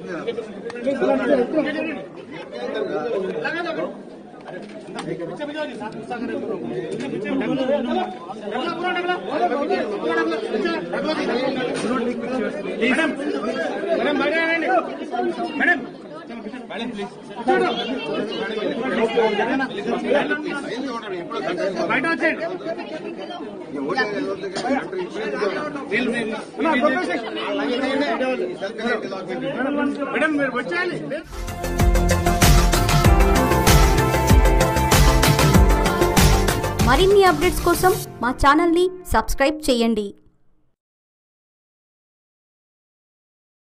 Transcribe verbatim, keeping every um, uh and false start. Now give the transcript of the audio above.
Madam madam please బయట వచ్చేయండి. Madam మీరు వచ్చేయాలి. మరిన్ని అప్డేట్స్ కోసం మా ఛానల్ని సబ్స్క్రైబ్ చేయండి.